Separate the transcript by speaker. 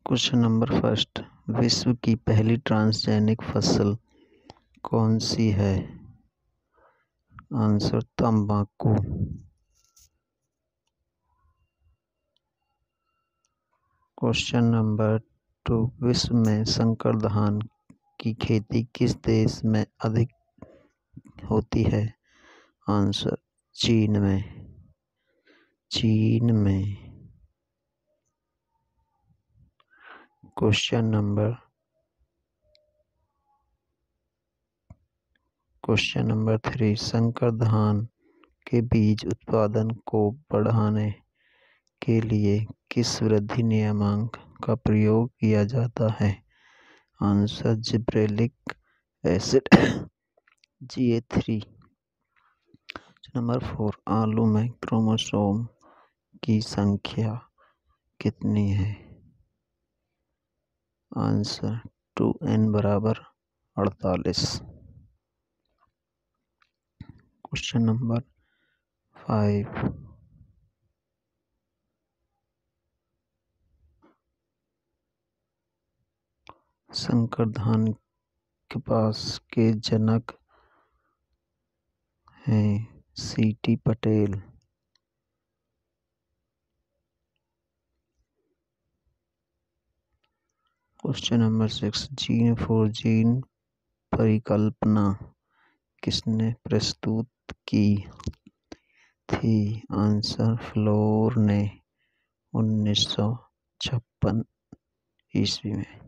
Speaker 1: Question number first, विश्व की पहली ट्रांसजेनिक फसल कौन सी है? आंसर तंबाकू। क्वेश्चन नंबर 2, विश्व में संकर धान की खेती किस देश में अधिक होती है? आंसर चीन में। क्वेश्चन नंबर 3, संकर धान के बीज उत्पादन को बढ़ाने के लिए किस वृद्धि नियामक का प्रयोग किया जाता है? Answer gibberellic acid GA3। Number 4, आलू में क्रोमोसोम की संख्या कितनी है? Answer 2n = 48। क्वेश्चन नंबर 5, संकर धान कपास के जनक हैं C.T. Patel. Question number 6, gene परिकल्पना किसने प्रस्तुत की थी? आंसर फ्लोर ने 1956 ईस्वी में।